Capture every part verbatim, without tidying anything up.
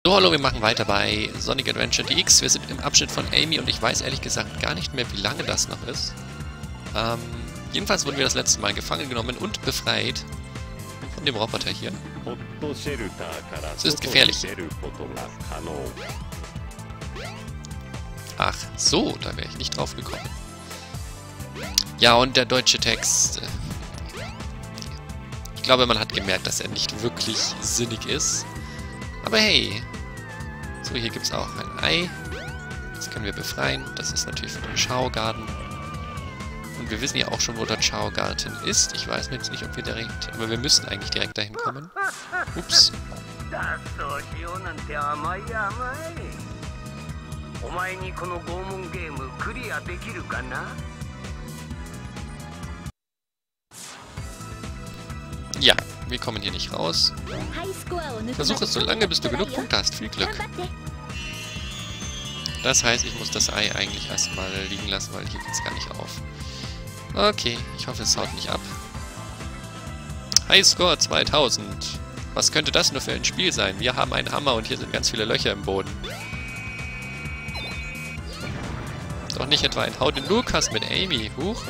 So, hallo, wir machen weiter bei Sonic Adventure D X. Wir sind im Abschnitt von Amy und ich weiß ehrlich gesagt gar nicht mehr, wie lange das noch ist. Ähm, jedenfalls wurden wir das letzte Mal gefangen genommen und befreit von dem Roboter hier. Es ist gefährlich. Ach so, da wäre ich nicht drauf gekommen. Ja, und der deutsche Text. Ich glaube, man hat gemerkt, dass er nicht wirklich sinnig ist. Aber hey. So, hier gibt es auch ein Ei. Das können wir befreien. Das ist natürlich von dem Schaugarten. Und wir wissen ja auch schon, wo der Schaugarten ist. Ich weiß jetzt nicht, ob wir direkt... Aber wir müssen eigentlich direkt dahin kommen. Ups. Ja, wir kommen hier nicht raus. Versuch es so lange, bis du genug Punkte hast. Viel Glück. Das heißt, ich muss das Ei eigentlich erstmal liegen lassen, weil hier geht es gar nicht auf. Okay, ich hoffe, es haut nicht ab. Highscore zweitausend. Was könnte das nur für ein Spiel sein? Wir haben einen Hammer und hier sind ganz viele Löcher im Boden. Doch nicht etwa ein Hau den Lukas mit Amy. Huch.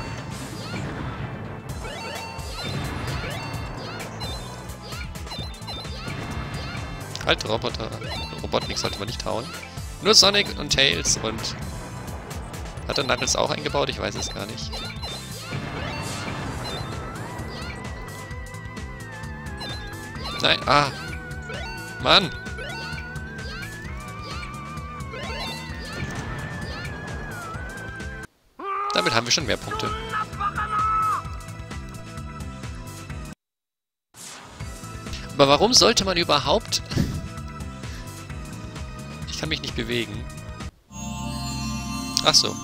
Halt, Roboter. Robotnik sollte man nicht hauen. Nur Sonic und Tails und... Hat er Knuckles auch eingebaut? Ich weiß es gar nicht. Nein, ah. Mann. Damit haben wir schon mehr Punkte. Aber warum sollte man überhaupt... Ich kann mich nicht bewegen. Ach so.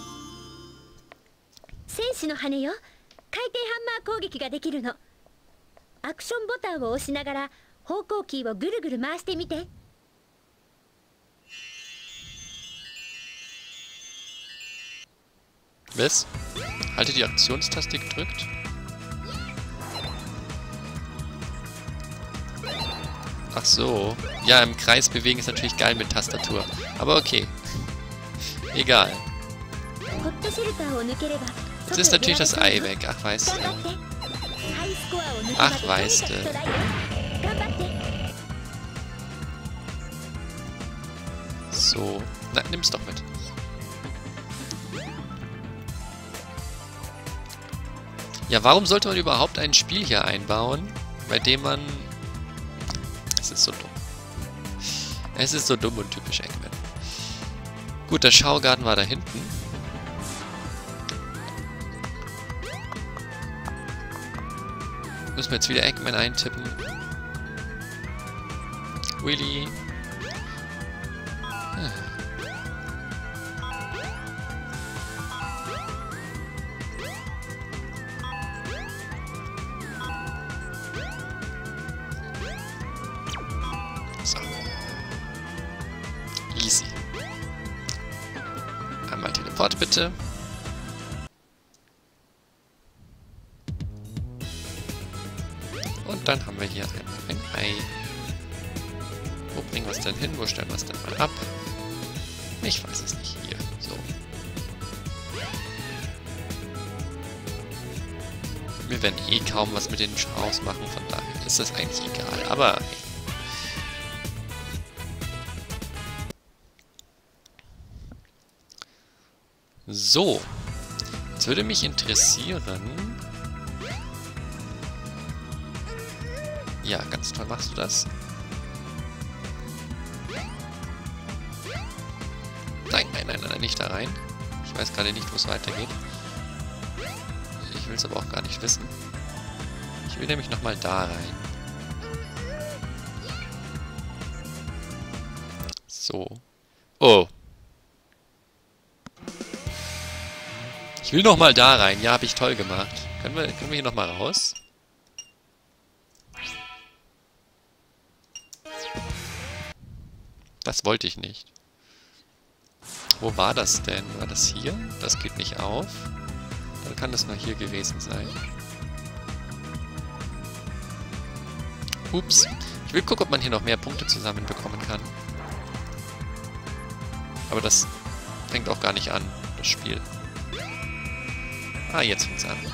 Was? Halte die Aktionstaste gedrückt. Ach so. Ja, im Kreis bewegen ist natürlich geil mit Tastatur. Aber okay. Egal. Jetzt ist natürlich das Ei weg. Ach, weißt du. Ach, weißt du. So. Na, nimm's doch mit. Ja, warum sollte man überhaupt ein Spiel hier einbauen, bei dem man... Es ist so dumm. Es ist so dumm und typisch Eggman. Gut, der Schaugarten war da hinten. Müssen wir jetzt wieder Eggman eintippen. Willy. Hm. So. Easy. Einmal Teleport bitte. Und dann haben wir hier einmal ein Ei. Wo bringen wir es denn hin? Wo stellen wir es denn mal ab? Ich weiß es nicht. Hier. So. Wir werden eh kaum was mit den Chaos machen, von daher ist das eigentlich egal. Aber... So. Jetzt würde mich interessieren... Ja, ganz toll machst du das. Nein, nein, nein, nein, nicht da rein. Ich weiß gerade nicht, wo es weitergeht. Ich will es aber auch gar nicht wissen. Ich will nämlich nochmal da rein. So. Oh. Ich will nochmal da rein. Ja, habe ich toll gemacht. Können wir, können wir hier nochmal raus? Das wollte ich nicht. Wo war das denn? War das hier? Das geht nicht auf. Dann kann das nur hier gewesen sein. Ups. Ich will gucken, ob man hier noch mehr Punkte zusammenbekommen kann. Aber das fängt auch gar nicht an, das Spiel. Ah, jetzt fängt's an.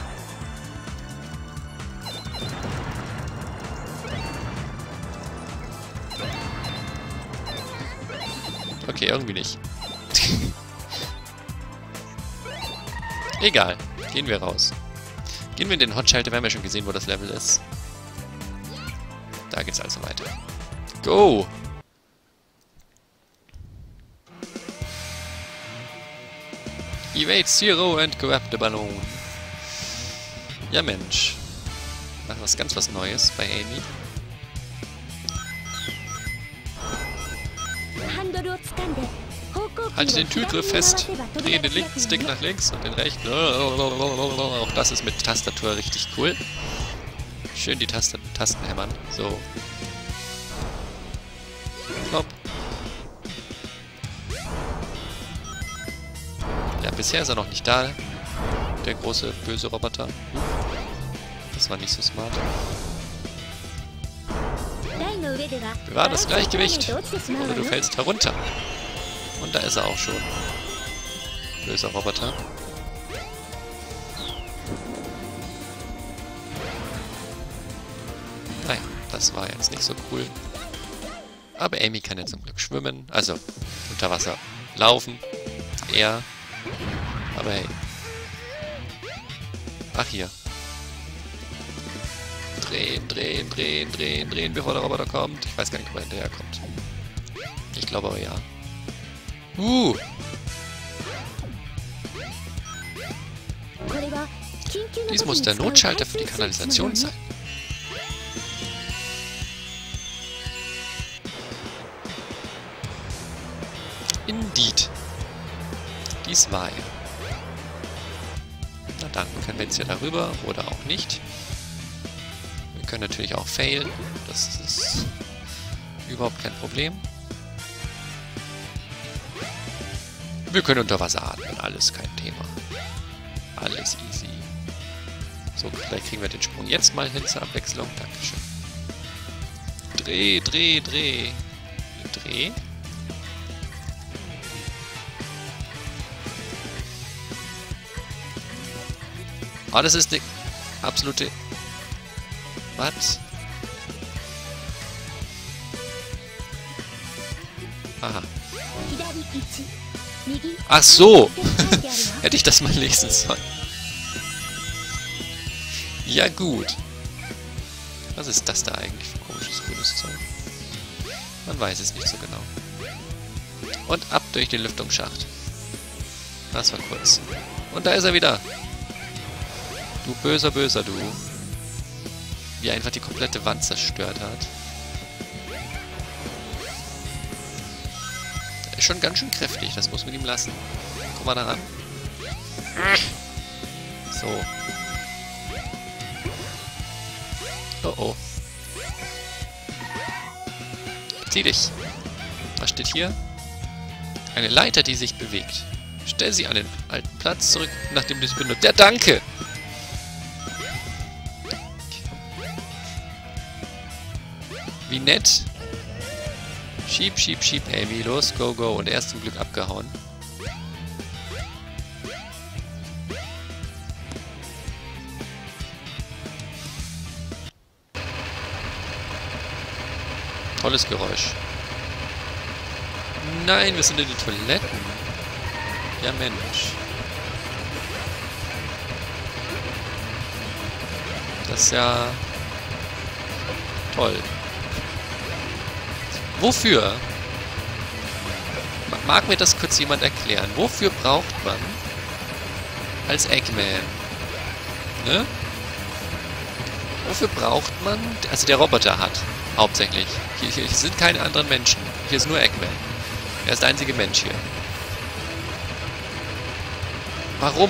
Okay, irgendwie nicht. Egal. Gehen wir raus. Gehen wir in den Hot-Schalter. Wir haben ja schon gesehen, wo das Level ist. Da geht's also weiter. Go! Evade Zero and grab the balloon. Ja, Mensch. Machen wir ganz was Neues bei Amy. Halte den Türgriff fest. Drehe den linken Stick nach links und den rechten. Auch das ist mit Tastatur richtig cool. Schön die Taste Tasten hämmern. So. Hopp. Ja, bisher ist er noch nicht da. Der große, böse Roboter. Das war nicht so smart. Bewahre das Gleichgewicht oder du fällst herunter. Und da ist er auch schon. Böser Roboter. Naja, das war jetzt nicht so cool. Aber Amy kann ja zum Glück schwimmen. Also, unter Wasser laufen. Er. Aber hey. Ach, hier. Drehen, drehen, drehen, drehen, drehen, bevor der Roboter kommt. Ich weiß gar nicht, ob er hinterher kommt. Ich glaube aber ja. Uh! Dies muss der Notschalter für die Kanalisation sein. Indeed. Dies war er. Na dann können wir jetzt hier darüber oder auch nicht. Wir können natürlich auch failen. Das ist überhaupt kein Problem. Wir können unter Wasser atmen. Alles kein Thema. Alles easy. So, vielleicht kriegen wir den Sprung jetzt mal hin zur Abwechslung. Dankeschön. Dreh, dreh, dreh. Dreh. Oh, das ist eine absolute... Was? Aha. Ach so! Hätte ich das mal lesen sollen. Ja gut. Was ist das da eigentlich für komisches grünes Zeug? Man weiß es nicht so genau. Und ab durch den Lüftungsschacht. Das war kurz. Und da ist er wieder. Du böser, böser, du. Wie er einfach die komplette Wand zerstört hat. Er ist schon ganz schön kräftig, das muss man ihm lassen. Guck mal da ran. So. Oh oh. Zieh dich. Was steht hier? Eine Leiter, die sich bewegt. Stell sie an den alten Platz zurück, nachdem du sie benutzt. Ja, danke! Wie nett. Schieb, schieb, schieb, Amy. Los, go, go. Und er ist zum Glück abgehauen. Tolles Geräusch. Nein, wir sind in den Toiletten. Ja, Mensch. Das ist ja... toll. Wofür? Mag mir das kurz jemand erklären? Wofür braucht man als Eggman? Ne? Wofür braucht man... Also der Roboter hat, hauptsächlich. Hier, hier sind keine anderen Menschen. Hier ist nur Eggman. Er ist der einzige Mensch hier. Warum?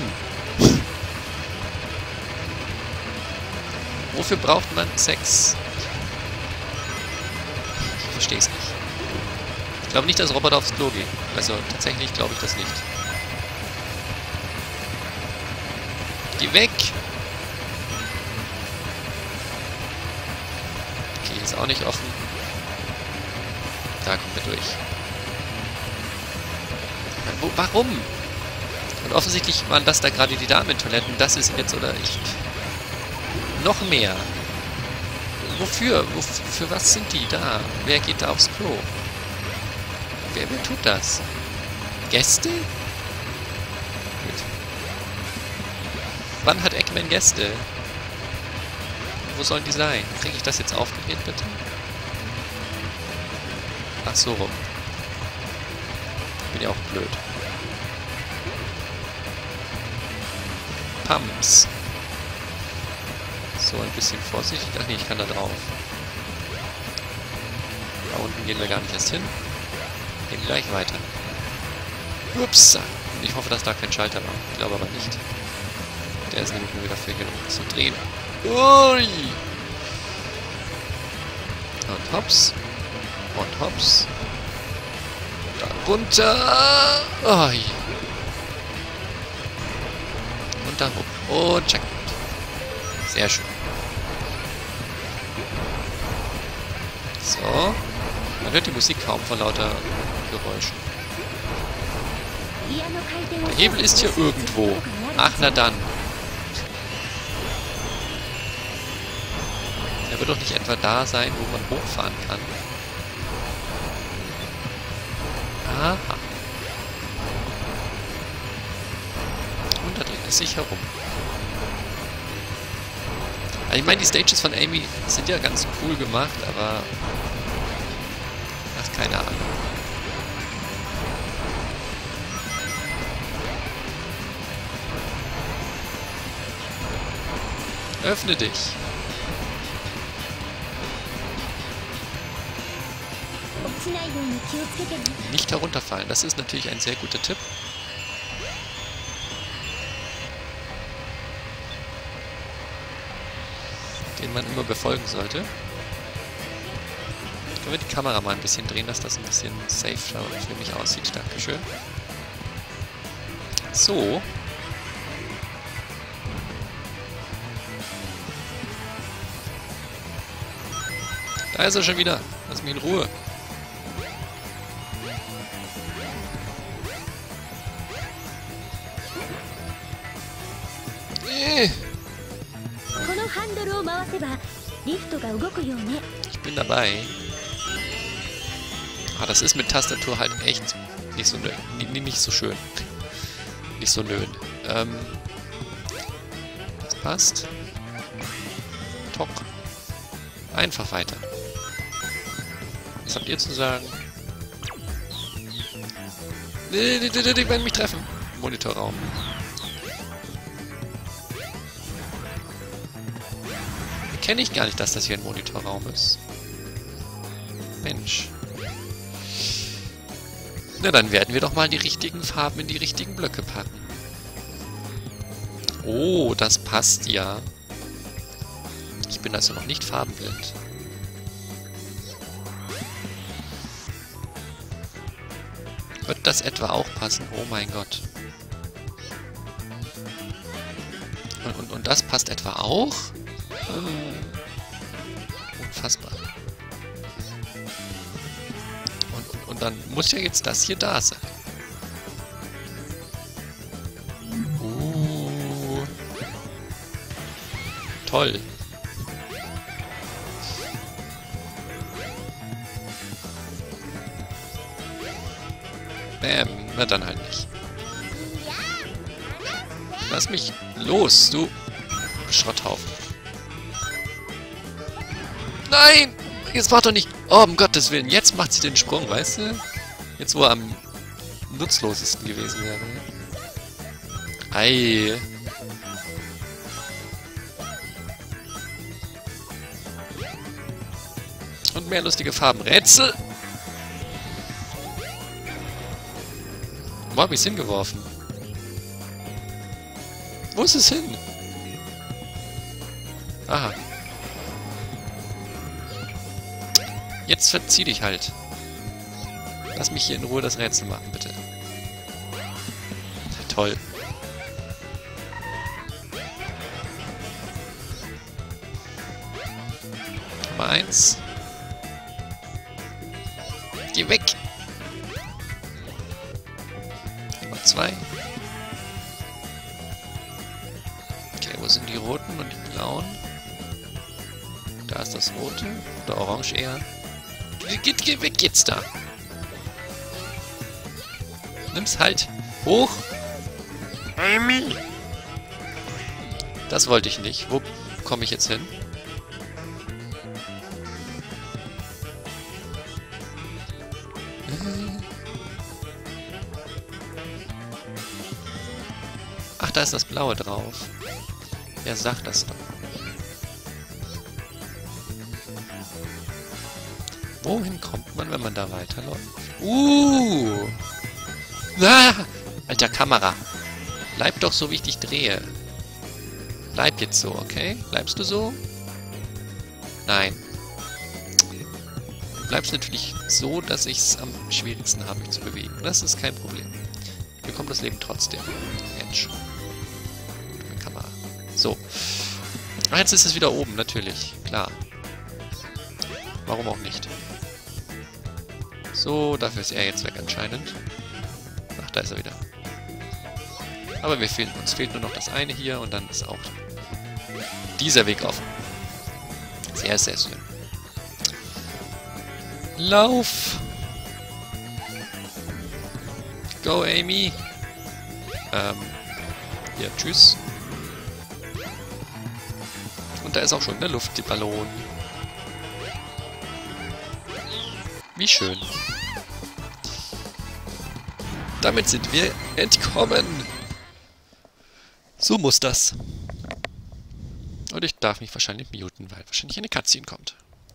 Wofür braucht man Sex? Ich verstehe es nicht. Ich glaube nicht, dass Roboter aufs Klo gehen. Also tatsächlich glaube ich das nicht. Geh weg! Okay, ist auch nicht offen. Da kommen wir durch. Wo, warum? Und offensichtlich waren das da gerade die Damentoiletten. Das ist jetzt, oder ich... Noch mehr. Wofür? Wo, für was sind die da? Wer geht da aufs Klo? Wer, wer tut das? Gäste? Gut. Wann hat Eggman Gäste? Wo sollen die sein? Kriege ich das jetzt aufgedreht, bitte? Ach so rum. Bin ja auch blöd. Pumps. So, ein bisschen vorsichtig. Ach nee, ich kann da drauf. Da unten gehen wir gar nicht erst hin. Gehen gleich weiter. Ups. Ich hoffe, dass da kein Schalter war. Ich glaube aber nicht. Der ist nämlich nur wieder für hier zu drehen. Ui! Und hops. Und hops. Da runter. Ui. Und da hoch. Und check. Sehr schön. So. Man hört die Musik kaum vor lauter Geräuschen. Der Hebel ist hier irgendwo. Ach, na dann. Er wird doch nicht etwa da sein, wo man hochfahren kann. Aha. Und da dreht es sich herum. Also ich meine, die Stages von Amy sind ja ganz cool gemacht, aber... Ach, keine Ahnung. Öffne dich. Nicht herunterfallen. Das ist natürlich ein sehr guter Tipp. Den man immer befolgen sollte. Können wir die Kamera mal ein bisschen drehen, dass das ein bisschen safer für mich aussieht. Dankeschön. So. Da ist er schon wieder. Lass mich in Ruhe. Äh. Ich bin dabei. Ah, das ist mit Tastatur halt echt nicht so, nicht so schön. Nicht so nön. Ähm, das passt. Top. Einfach weiter. Was habt ihr zu sagen? Nee, nee, nee, die werden mich treffen. Monitorraum. Kenne ich gar nicht, dass das hier ein Monitorraum ist. Mensch. Na, dann werden wir doch mal die richtigen Farben in die richtigen Blöcke packen. Oh, das passt ja. Ich bin also noch nicht farbenblind. Wird das etwa auch passen? Oh mein Gott. Und, und, und das passt etwa auch? Unfassbar. Und, und, und dann muss ja jetzt das hier da sein. Uh. Toll. Bäm. Na dann halt nicht. Lass mich los, du Schrotthaufen. Nein! Jetzt macht doch nicht... Oh, um Gottes Willen. Jetzt macht sie den Sprung, weißt du? Jetzt, wo er am nutzlosesten gewesen wäre. Ei. Und mehr lustige Farben. Rätsel! Wo hab ich's hingeworfen? Wo ist es hin? Aha. Jetzt verzieh dich halt. Lass mich hier in Ruhe das Rätsel machen, bitte. Toll. Nummer eins. Geh weg! Noch zwei. Okay, wo sind die roten und die blauen? Da ist das rote. Oder orange eher. Geh, geh weg jetzt da! Nimm's halt! Hoch! Amy! Das wollte ich nicht. Wo komme ich jetzt hin? Ach, da ist das Blaue drauf. Wer sagt das doch? Wohin kommt man, wenn man da weiterläuft? Uh! Ah! Alter, Kamera! Bleib doch so, wie ich dich drehe. Bleib jetzt so, okay? Bleibst du so? Nein. Du bleibst natürlich so, dass ich es am schwierigsten habe, mich zu bewegen. Das ist kein Problem. Ich bekomme das Leben trotzdem. Edge. Kamera. So. Ah, jetzt ist es wieder oben, natürlich. Klar. Warum auch nicht? So, dafür ist er jetzt weg anscheinend. Ach, da ist er wieder. Aber wir fehlen, uns fehlt nur noch das eine hier und dann ist auch dieser Weg offen. Sehr, sehr schön. Lauf! Go, Amy! Ähm, ja, tschüss. Und da ist auch schon in der Luft die Ballon. Wie schön. Damit sind wir entkommen. So muss das. Und ich darf mich wahrscheinlich muten, weil wahrscheinlich eine Cutscene kommt.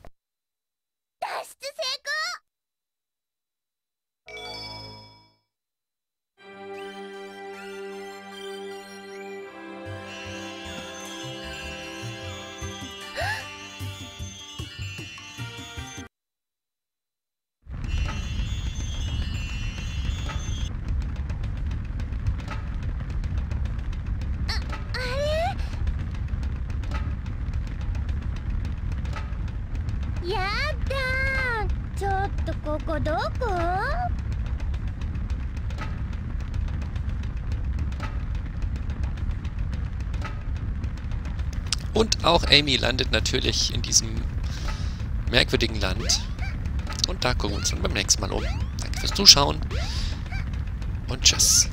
Und auch Amy landet natürlich in diesem merkwürdigen Land. Und da gucken wir uns dann beim nächsten Mal um. Danke fürs Zuschauen und tschüss.